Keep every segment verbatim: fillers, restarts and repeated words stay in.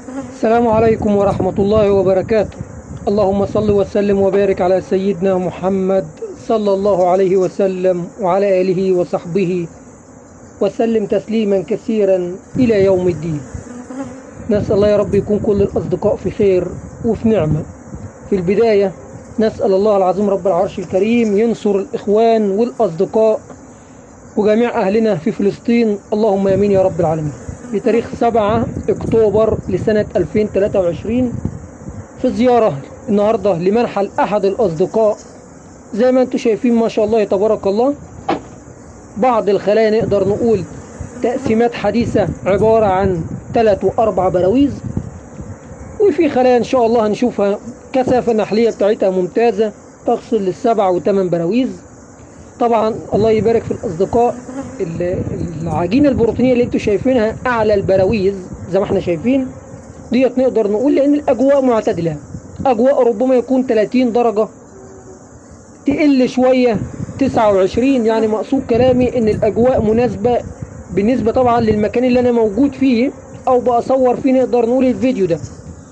السلام عليكم ورحمة الله وبركاته. اللهم صل وسلم وبارك على سيدنا محمد صلى الله عليه وسلم وعلى آله وصحبه وسلم تسليما كثيرا إلى يوم الدين. نسأل الله يا رب يكون كل الأصدقاء في خير وفي نعمة. في البداية نسأل الله العظيم رب العرش الكريم ينصر الإخوان والأصدقاء وجميع أهلنا في فلسطين، اللهم آمين يا رب العالمين. بتاريخ سبعة أكتوبر لسنة ألفين وثلاثة وعشرين في زيارة النهاردة لمنحل أحد الأصدقاء. زي ما انتم شايفين ما شاء الله تبارك الله، بعض الخلايا نقدر نقول تقسيمات حديثة عبارة عن ثلاث وأربع براويز، وفي خلايا إن شاء الله هنشوفها كثافة نحلية بتاعتها ممتازة تصل للسبع وثمان براويز. طبعا الله يبارك في الأصدقاء، العجينة البروتينية اللي انتم شايفينها أعلى البراويز زي ما احنا شايفين ديت، نقدر نقول لأن الأجواء معتدلة. أجواء ربما يكون ثلاثين درجة، تقل شوية تسعة وعشرين، يعني مقصود كلامي إن الأجواء مناسبة بالنسبة طبعا للمكان اللي أنا موجود فيه أو بأصور فيه نقدر نقول الفيديو ده.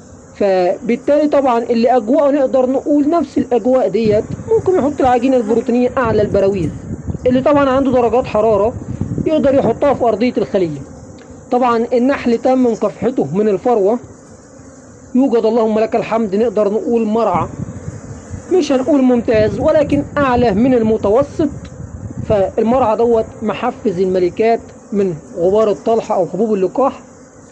فبالتالي طبعا اللي أجواء نقدر نقول نفس الأجواء ديت ممكن يحط العجينة البروتينية أعلى البراويز، اللي طبعا عنده درجات حرارة يقدر يحطها في أرضية الخلية. طبعا النحل تم مكافحته من الفروة، يوجد اللهم لك الحمد نقدر نقول مرعى مش هنقول ممتاز ولكن أعلى من المتوسط. فالمرعى دوت محفز الملكات من غبار الطلحة أو حبوب اللقاح،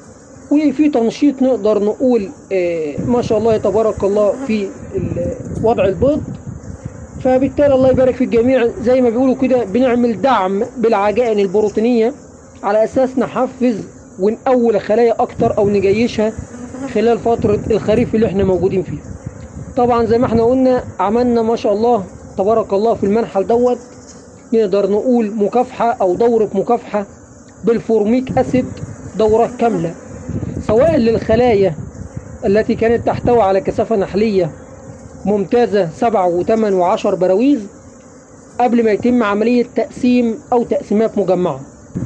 وفي تنشيط نقدر نقول آه ما شاء الله تبارك الله في وضع البيض. فبالتالي الله يبارك في الجميع، زي ما بيقولوا كده بنعمل دعم بالعجائن البروتينية على أساس نحفز ونقول خلايا أكتر أو نجيشها خلال فترة الخريف اللي احنا موجودين فيها. طبعا زي ما احنا قلنا عملنا ما شاء الله تبارك الله في المنحل دوت نقدر نقول مكافحة أو دورة مكافحة بالفورميك أسيد، دورة كاملة سواء للخلايا التي كانت تحتوي على كثافة نحلية ممتازة سبع وثمان وعشر براويز قبل ما يتم عملية تقسيم أو تقسيمات مجمعة.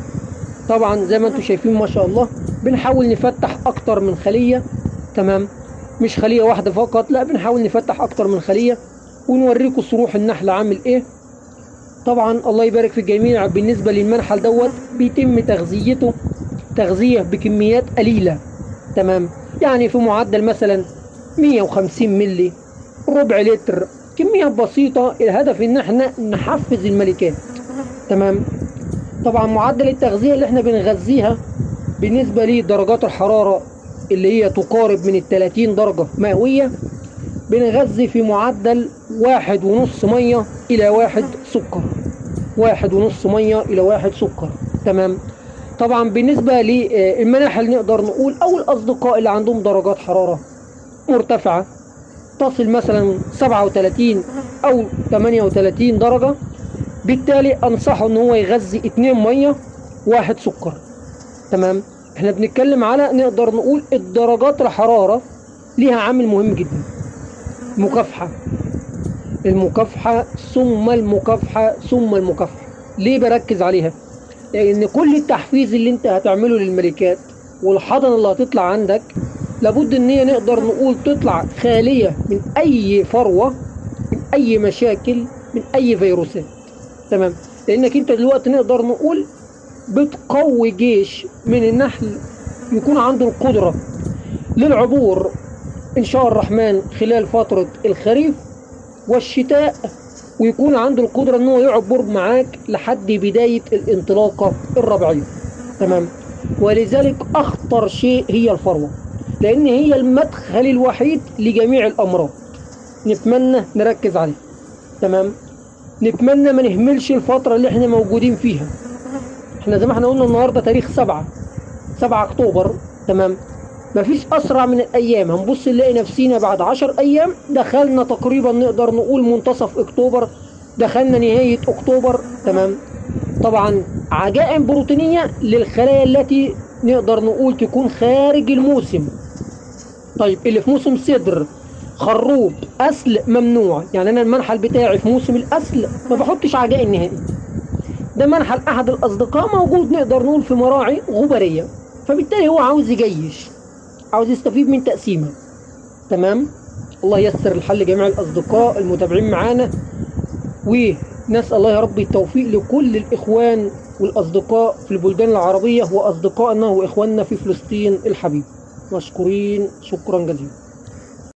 طبعا زي ما انتم شايفين ما شاء الله بنحاول نفتح أكتر من خلية، تمام، مش خلية واحدة فقط، لا بنحاول نفتح أكتر من خلية ونوريكم صروح النحل عامل إيه. طبعا الله يبارك في الجميع، بالنسبة للمنحل دوت بيتم تغذيته تغذية بكميات قليلة، تمام، يعني في معدل مثلا مية وخمسين ملي، ربع لتر، كميات بسيطة. الهدف ان احنا نحفز الملكات، تمام. طبعا معدل التغذية اللي احنا بنغذيها بالنسبة لدرجات الحرارة اللي هي تقارب من الثلاثين درجة مئوية، بنغذي في معدل واحد ونص مية الى واحد سكر، واحد ونص مية الى واحد سكر، تمام. طبعا بالنسبة للمناحل نقدر نقول او الاصدقاء اللي عندهم درجات حرارة مرتفعة تصل مثلا سبعة وثلاثين او ثمانية وثلاثين درجة، بالتالي انصحه ان هو يغذي اتنين مية واحد سكر، تمام. احنا بنتكلم على نقدر نقول الدرجات الحرارة ليها عامل مهم جدا، مكافحة، المكافحة ثم المكافحة ثم المكافحة. ليه بركز عليها؟ لان كل التحفيز اللي انت هتعمله للملكات والحضن اللي هتطلع عندك لابد ان هي نقدر نقول تطلع خالية من اي فروة، من اي مشاكل، من اي فيروسات، تمام. لانك انت دلوقتي نقدر نقول بتقوي جيش من النحل يكون عنده القدرة للعبور ان شاء الرحمن خلال فترة الخريف والشتاء، ويكون عنده القدرة ان هو يعبر معاك لحد بداية الانطلاقة الربيعية، تمام. ولذلك اخطر شيء هي الفروة، لان هي المدخل الوحيد لجميع الامراض. نتمنى نركز عليه، تمام. نتمنى ما نهملش الفترة اللي احنا موجودين فيها. احنا زي ما احنا قلنا النهاردة تاريخ سبعة سبعة اكتوبر، تمام. مفيش اسرع من الايام، هنبص نلاقي نفسينا بعد عشر ايام دخلنا تقريبا نقدر نقول منتصف اكتوبر، دخلنا نهاية اكتوبر، تمام. طبعا عجائن بروتينية للخلايا التي نقدر نقول تكون خارج الموسم. طيب اللي في موسم صدر، خروب، أسل ممنوع. يعني أنا المنحل بتاعي في موسم الأسل ما بحطش عجائن نهائي. ده منحل أحد الأصدقاء موجود نقدر نقول في مراعي غبرية، فبالتالي هو عاوز يجيش عاوز يستفيد من تقسيمة. تمام. الله ييسر الحل لجميع الأصدقاء المتابعين معانا، ونسأل الله يا رب التوفيق لكل الإخوان والأصدقاء في البلدان العربية وأصدقائنا وإخواننا في فلسطين الحبيب. مشكورين شكرا جزيلا.